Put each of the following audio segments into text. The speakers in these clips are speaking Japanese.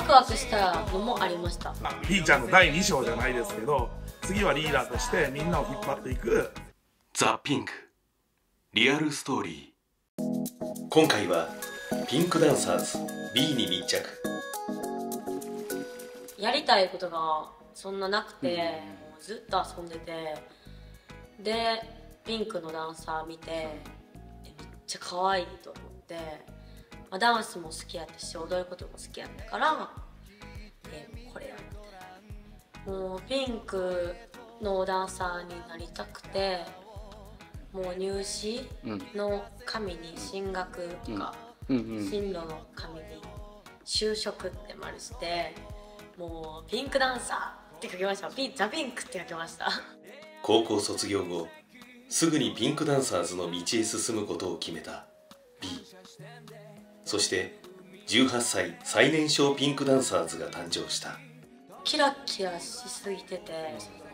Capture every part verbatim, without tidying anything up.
クワクしたのもありました。 Bちゃんのだいに章じゃないですけど、次はリーダーとしてみんなを引っ張っていくザ・ピンクリアルストーリー。今回はピンクダンサーズ B に密着。 やりたいことがそんななくて、うん、もうずっと遊んでて、でピンクのダンサー見てめっちゃ可愛いと思って、まあ、ダンスも好きやったし踊ることも好きやったから、えこれやって、もうピンクのダンサーになりたくて、もう入試の紙に進学とか、うんうんうん、進路の紙に就職って丸して、もうピンクダンサーって書きました。ピンザピンクって書きました。 高校卒業後すぐにピンクダンサーズの道へ進むことを決めた B。 そしてじゅうはっさい最年少ピンクダンサーズが誕生した。 キラキラしすぎてて、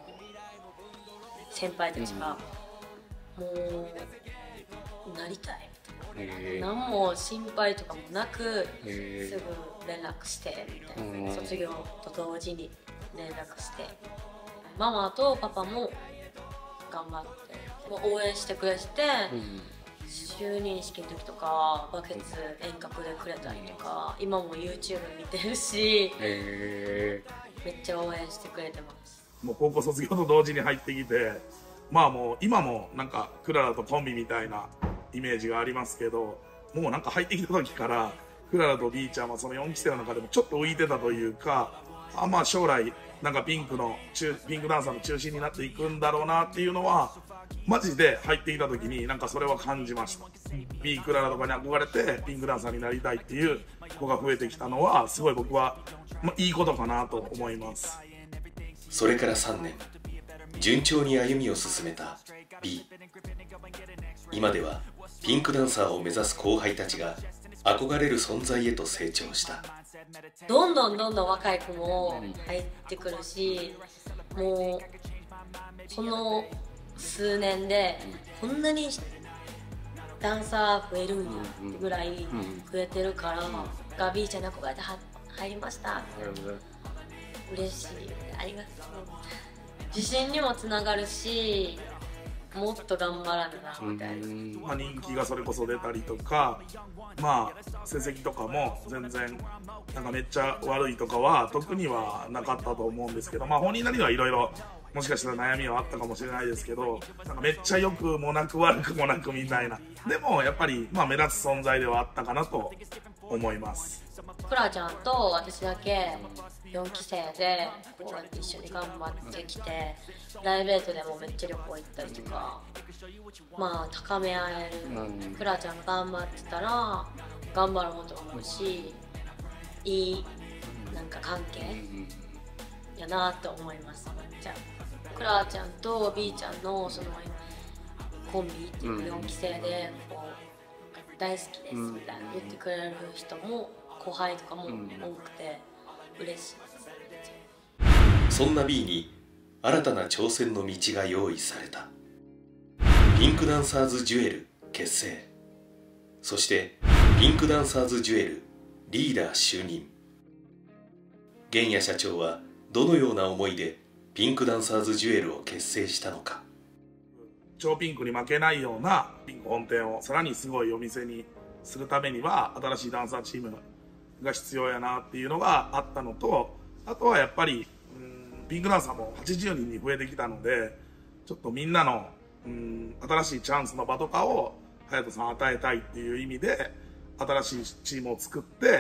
先輩たちが、うん、もうなりたいみたいな、何も心配とかもなくすぐ連絡してみたいな、卒業と同時に連絡して、ママとパパも頑張ってもう応援してくれて、うん、就任式の時とかバケツ遠隔でくれたりとか、今も YouTube 見てるし、めっちゃ応援してくれてます。 もう高校卒業と同時に入ってきて、まあもう今もなんかクララとコンビみたいなイメージがありますけど、もうなんか入ってきた時からクララと B ちゃんはそのよんき生の中でもちょっと浮いてたというか、あまあ将来なんかピンクのピンクダンサーの中心になっていくんだろうなっていうのはマジで入ってきた時になんかそれは感じました。 B クララとかに憧れてピンクダンサーになりたいっていう子が増えてきたのはすごい僕は、まあ、いいことかなと思います。 それからさんねん順調に歩みを進めた B。 今ではピンクダンサーを目指す後輩たちが憧れる存在へと成長した。 どんどんどんどん若い子も入ってくるし、もうこの数年でこんなにダンサー増えるんやってぐらい増えてるから、が B ちゃんに憧れて入りましたって嬉しい、ありがとう。自信にもつながるし、もっと頑張らなみたいな、 まあ、人気がそれこそ出たりとか、まあ成績とかも全然なんかめっちゃ悪いとかは特にはなかったと思うんですけど、まあ本人なりにはいろいろもしかしたら悩みはあったかもしれないですけど、なんかめっちゃ良くもなく悪くもなくみたいな、でもやっぱりまあ目立つ存在ではあったかなと思います。 クラちゃんと私だけよんき生でこうやって一緒に頑張ってきて、プライベートでもめっちゃ旅行行ったりとか、まあ高め合える、クラちゃんが頑張ってたら頑張ろうと思うし、いいなんか関係やなと思います。じゃあクラちゃんと B ちゃんのそのコンビっていうかよんき生でこう大好きですみたいな言ってくれる人も後輩とかも多くて嬉しいです。 そんな B に新たな挑戦の道が用意された。ピンクダンサーズジュエル結成、そしてピンクダンサーズジュエルリーダー就任。玄谷社長はどのような思いでピンクダンサーズジュエルを結成したのか。 超ピンクに負けないようなピンク本店をさらにすごいお店にするためには新しいダンサーチームが必要やなっていうのがあったのと、あとはやっぱりうんピンクダンサーもはちじゅうにんに増えてきたので、ちょっとみんなのうん新しいチャンスの場とかを隼人さん与えたいっていう意味で新しいチームを作って、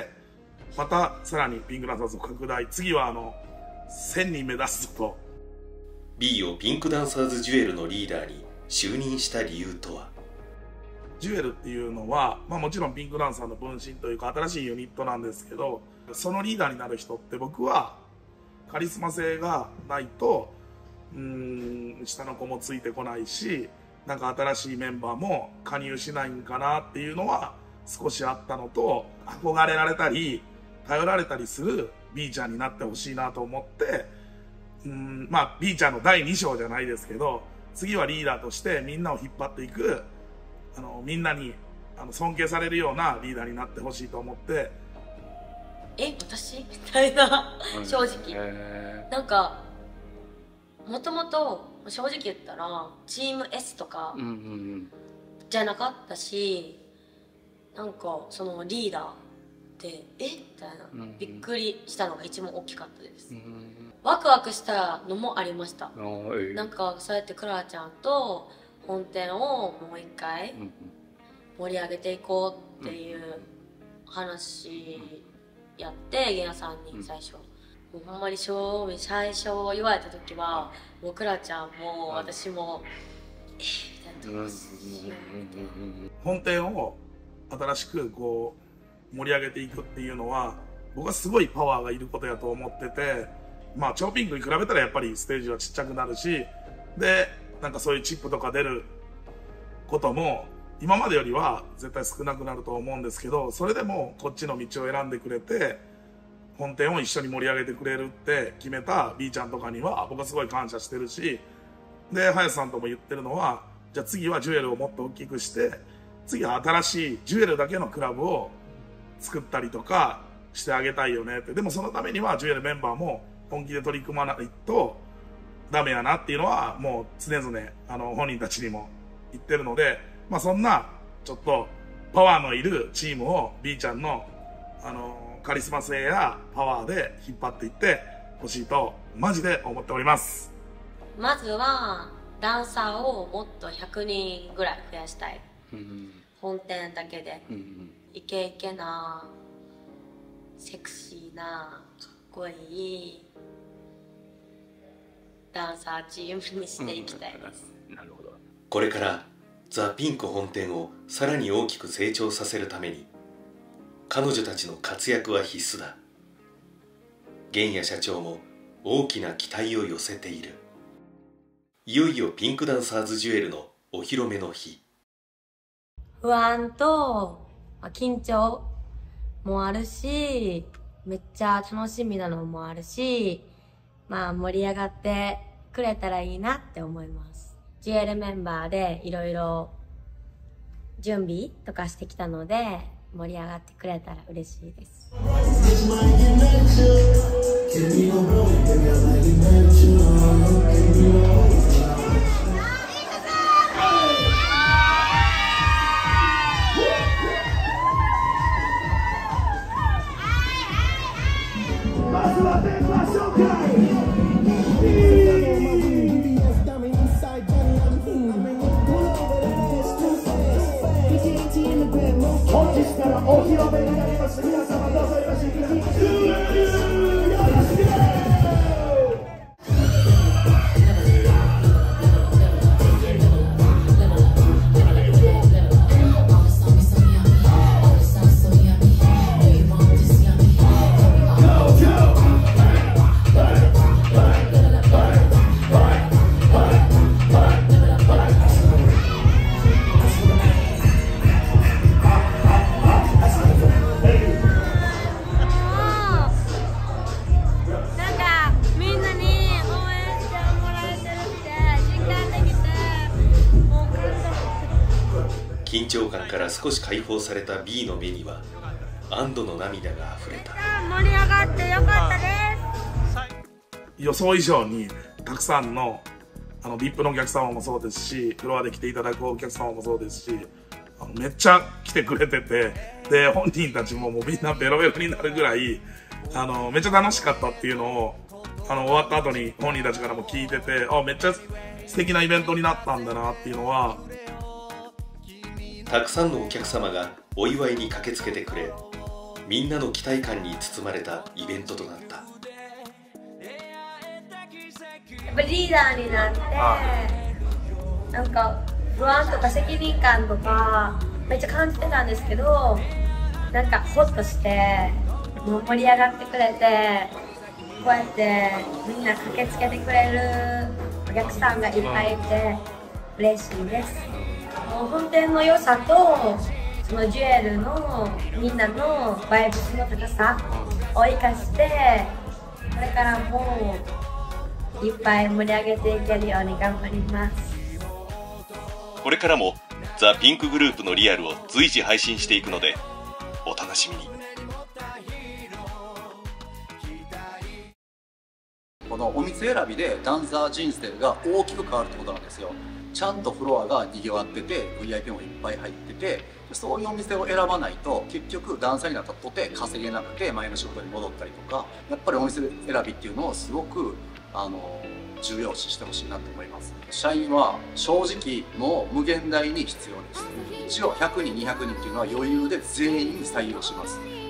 またさらにピンクダンサーズを拡大、次はあのせんにん目指すぞと。 B をピンクダンサーズジュエルのリーダーに就任した理由とは。 ジュエルっていうのは、まあ、もちろんピンクダンサーの分身というか新しいユニットなんですけど、そのリーダーになる人って僕はカリスマ性がないとうーん下の子もついてこないし、なんか新しいメンバーも加入しないんかなっていうのは少しあったのと、憧れられたり頼られたりする B ちゃんになってほしいなと思って、うーんまあ B ちゃんのだいに章じゃないですけど、次はリーダーとしてみんなを引っ張っていく、あのみんなにあの尊敬されるようなリーダーになってほしいと思ってえ私みたいな正直なんかもともと正直言ったらチーム エス とかじゃなかったし、なんかそのリーダーってえみたいなびっくりしたのが一番大きかったです。ワクワクしたのもありました。なんかそうやってクララちゃんと本店をもう一回盛り上げていこうっていう話やってゲンヤさんに最初、もうほんまに正味最初言われた時はもうクラちゃんも私もえー、みたいなどうしようみたいな。 本店を新しくこう盛り上げていくっていうのは僕はすごいパワーがいることやと思ってて、まあ超ピンクに比べたらやっぱりステージはちっちゃくなるし、でなんかそういうチップとか出ることも今までよりは絶対少なくなると思うんですけど、それでもこっちの道を選んでくれて本店を一緒に盛り上げてくれるって決めた B ちゃんとかには僕はすごい感謝してるし、で林さんとも言ってるのは、じゃあ次はジュエルをもっと大きくして次は新しいジュエルだけのクラブを作ったりとかしてあげたいよねって。でもそのためにはジュエルメンバーも本気で取り組まないとダメやなっていうのはもう常々あの本人たちにも言ってるので、まあそんなちょっとパワーのいるチームを B ちゃんのあのカリスマ性やパワーで引っ張っていってほしいとマジで思っております。 まずはダンサーをもっとひゃくにんぐらい増やしたい。本店だけでイケイケなセクシーなかっこいいダンサーチームにしていきたいです。 なるほど。これからザ・ピンク本店をさらに大きく成長させるために彼女たちの活躍は必須だ。ゲンヤ社長も大きな期待を寄せている。いよいよピンクダンサーズジュエルのお披露目の日。 不安と緊張もあるし、めっちゃ楽しみなのもあるし、まあ盛り上がってくれたらいいなって思います。ジュエルメンバーでいろいろ準備とかしてきたので盛り上がってくれたら嬉しいです。 本日からお披露目になります。皆様どうぞよろしくお願いします。 緊張感から少し解放された B の目には安堵の涙があふれた。 盛り上がってよかったです。 予想以上にたくさんのあの ブイアイピー のお客様もそうですし、フロアで来ていただくお客様もそうですし、あのめっちゃ来てくれてて、で本人たちももうみんなベロベロになるぐらいあのめっちゃ楽しかったっていうのをあの終わった後に本人たちからも聞いてて、あめっちゃ素敵なイベントになったんだなっていうのは。 たくさんのお客様がお祝いに駆けつけてくれ、みんなの期待感に包まれたイベントとなった。 やっぱリーダーになってなんか不安とか責任感とかめっちゃ感じてたんですけど、なんかホッとしてもう盛り上がってくれて、こうやってみんな駆けつけてくれるお客さんがいっぱいいて嬉しいです。もう本店の良さとそのジュエルのみんなのバイブスの高さを生かしてこれからもいっぱい盛り上げていけるように頑張ります。 これからもザ・ピンクグループのリアルを随時配信していくのでお楽しみに。 このお店選びでダンサー人生が大きく変わるってことなんですよ。ちゃんとフロアが賑わってて ブイアイピー もいっぱい入ってて、そういうお店を選ばないと結局ダンサーになったとて稼げなくて前の仕事に戻ったりとか、やっぱりお店選びっていうのをすごくあの重要視してほしいなと思います。社員は正直もう無限大に必要です。一応ひゃくにんにひゃくにんっていうのは余裕で全員採用します。